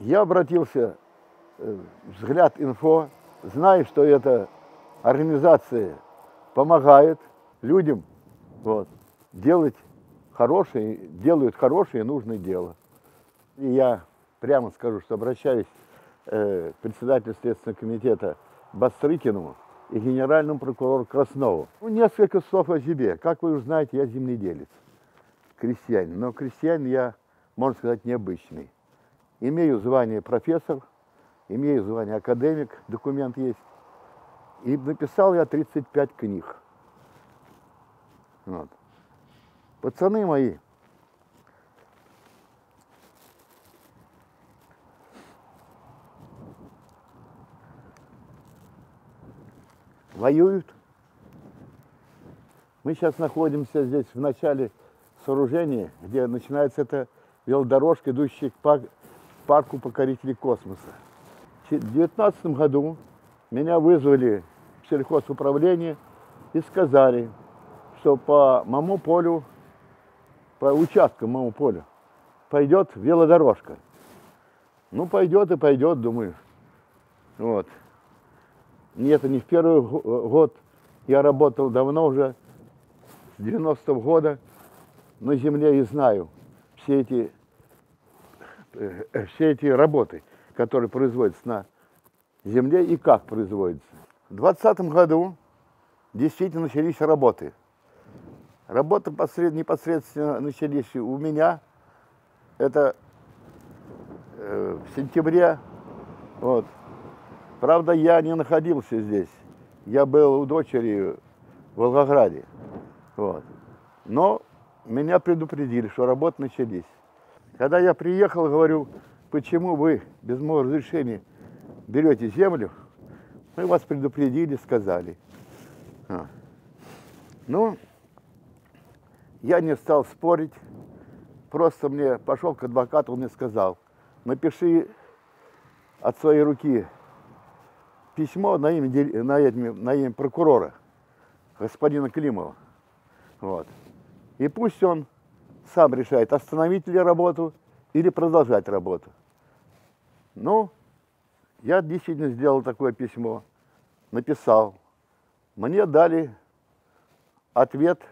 Я обратился «Взгляд Инфо», знаю, что эта организация помогает людям делают хорошее и нужное дело. И я прямо скажу, что обращаюсь к председателю Следственного комитета Бастрыкину и генеральному прокурору Краснову. Несколько слов о себе. Как вы уже знаете, я земледелец, крестьянин. Но крестьянин я, можно сказать, необычный. Имею звание профессор, имею звание академик, документ есть. И написал я 35 книг. Вот. Пацаны мои, воюют. Мы сейчас находимся здесь в начале сооружения, где начинается эта велодорожка, идущая к парку покорителей космоса. В 2019 году меня вызвали в сельхозуправление и сказали, что по моему полю, по участку моему полю, пойдет велодорожка. Ну, пойдет и пойдет, думаю. Вот. Это не в первый год. Я работал давно уже, с 90-го года на земле и знаю все эти работы, которые производятся на земле и как производятся. В 2020 году действительно начались работы. Работы непосредственно начались у меня. Это в сентябре. Вот. Правда, я не находился здесь. Я был у дочери в Волгограде. Вот. Но меня предупредили, что работы начались. Когда я приехал, говорю, почему вы без моего разрешения берете землю, мы вас предупредили, сказали. Ну, я не стал спорить, просто мне пошел к адвокату, он мне сказал, напиши от своей руки письмо на имя прокурора, господина Климова. Вот. И пусть он сам решает, остановить ли работу или продолжать работу. Ну, я действительно сделал такое письмо, написал. Мне дали ответ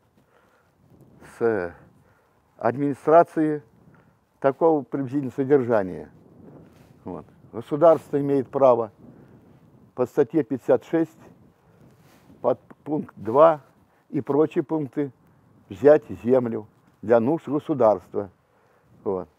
с администрации такого приблизительного содержания. Вот. Государство имеет право по статье 56, под пункт 2 и прочие пункты взять землю для нужд государства. Вот.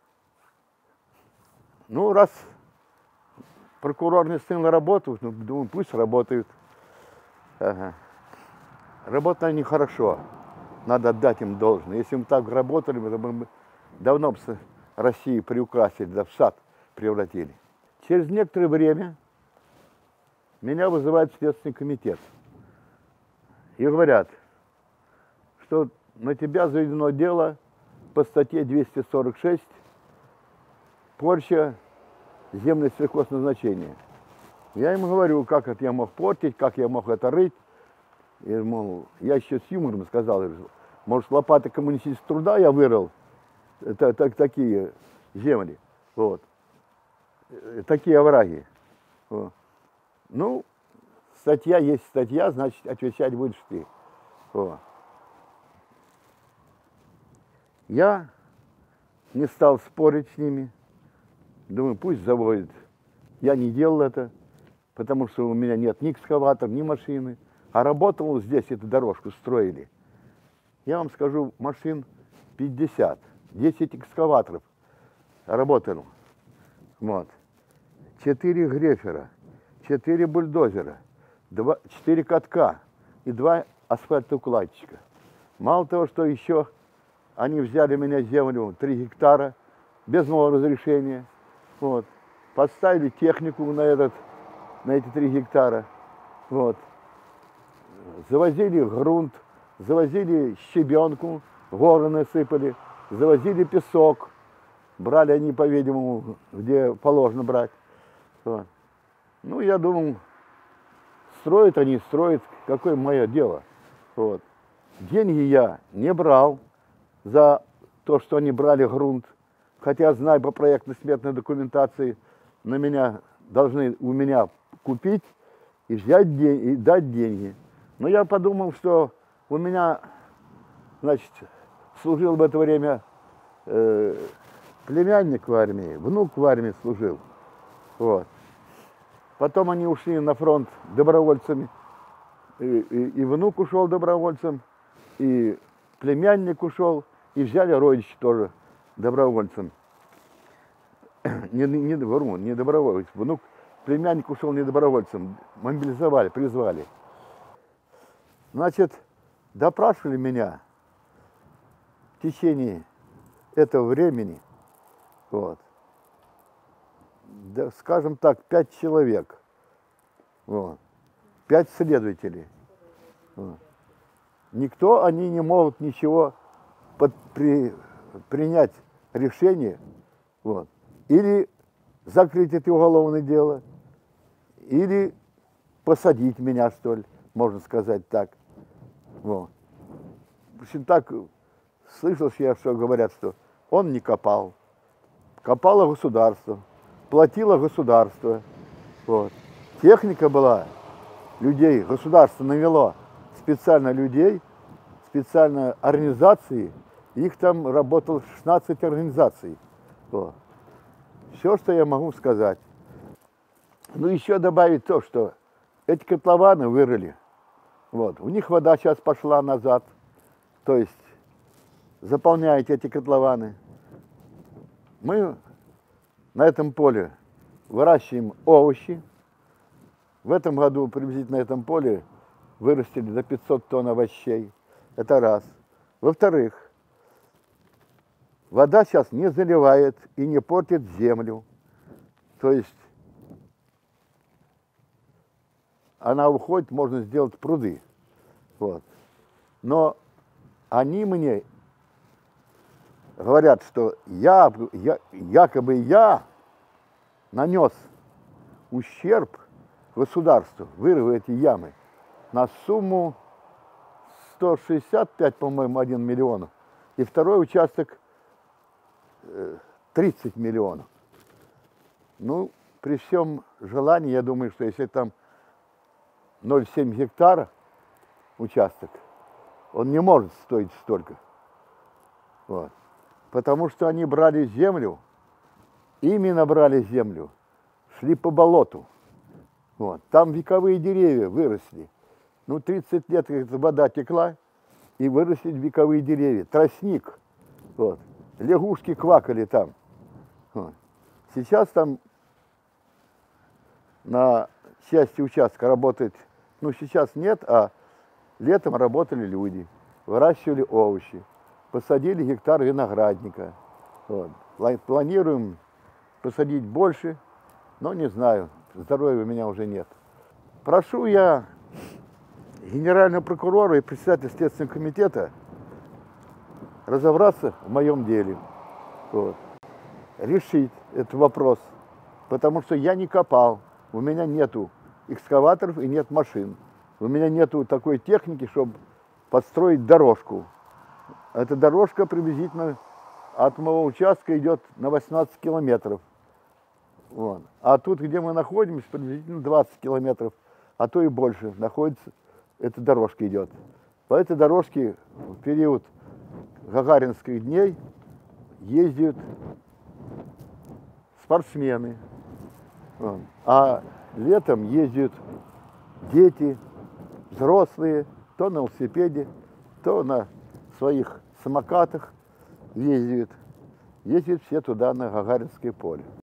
Ну, раз прокурор не стал на работу, ну, думаю, пусть работают. Ага. Работают они хорошо, надо отдать им должное. Если мы так работали, мы давно бы Россию приукрасили, да в сад превратили. Через некоторое время меня вызывает Следственный комитет. И говорят, что на тебя заведено дело по статье 246 «Порча земли сельхозназначения». Я им говорю, как это я мог портить, как я мог это рыть. И, мол, я еще с юмором сказал, может, лопатой коммунистического труда я вырыл такие земли, вот, такие овраги. Вот. Ну, статья есть статья, значит, отвечать будешь ты. Вот. Я не стал спорить с ними. Думаю, пусть заводят. Я не делал это, потому что у меня нет ни экскаватора, ни машины. А работал здесь, эту дорожку строили. Я вам скажу, машин 50, 10 экскаваторов работал. Вот. 4 грейфера, 4 бульдозера, 4 катка и 2 асфальтоукладчика. Мало того, что еще они взяли у меня землю 3 гектара без моего разрешения. Вот. Подставили технику на эти 3 гектара. Вот. Завозили грунт, завозили щебенку, горы насыпали, завозили песок. Брали они, по-видимому, где положено брать. Вот. Ну, я думал, строят они, строят, какое мое дело. Вот. Деньги я не брал за то, что они брали грунт. хотя знаю по проектно-сметной документации, на меня должны у меня купить и взять и дать деньги. Но я подумал, что у меня, значит, служил в это время племянник в армии, внук в армии служил. Вот. Потом они ушли на фронт добровольцами, и внук ушел добровольцем, и племянник ушел, и взяли родичи тоже добровольцем. Не добровольцем, внук, племянник ушел не добровольцем, мобилизовали, призвали. Значит, допрашивали меня в течение этого времени, вот, да, скажем так, 5 человек, вот, 5 следователей. Вот. Никто, они не могут ничего принять решение, вот, или закрыть это уголовное дело, или посадить меня, что ли, можно сказать так. Вот. В общем, так слышал я, что говорят, что он не копал. Копало государство, платило государство. Вот. Техника была людей, государство навело специально людей, специально организации. Их там работало 16 организаций. Вот. Все, что я могу сказать. Ну, еще добавить то, что эти котлованы вырыли. Вот. У них вода сейчас пошла назад. То есть заполняете эти котлованы. Мы на этом поле выращиваем овощи. В этом году приблизительно на этом поле вырастили до 500 тонн овощей. Это раз. Во-вторых, вода сейчас не заливает и не портит землю. То есть она уходит, можно сделать пруды. Вот. Но они мне говорят, что якобы я нанес ущерб государству, вырыв эти ямы, на сумму 165, по-моему, 1 миллион. И второй участок 30 миллионов. Ну, при всем желании, я думаю, что если там 0,7 гектара участок, он не может стоить столько. Вот. Потому что они брали землю, именно брали землю, шли по болоту. Вот. Там вековые деревья выросли. Ну, 30 лет вода текла, и выросли вековые деревья. Тростник. Вот. Лягушки квакали там. Вот. Сейчас там на части участка работает, ну, сейчас нет, а летом работали люди, выращивали овощи, посадили гектар виноградника. Вот. Планируем посадить больше, но не знаю, здоровья у меня уже нет. Прошу я генерального прокурора и председателя Следственного комитета разобраться в моем деле, вот. Решить этот вопрос, потому что я не копал, у меня нету экскаваторов и нет машин, у меня нету такой техники, чтобы подстроить дорожку. Эта дорожка приблизительно от моего участка идет на 18 километров. Вот. А тут, где мы находимся, приблизительно 20 километров, а то и больше, находится, эта дорожка идет. По этой дорожке в период гагаринских дней ездят спортсмены, вот. А летом ездят дети, взрослые, то на велосипеде, то на своих самокатах ездят. Ездят все туда, на Гагаринское поле.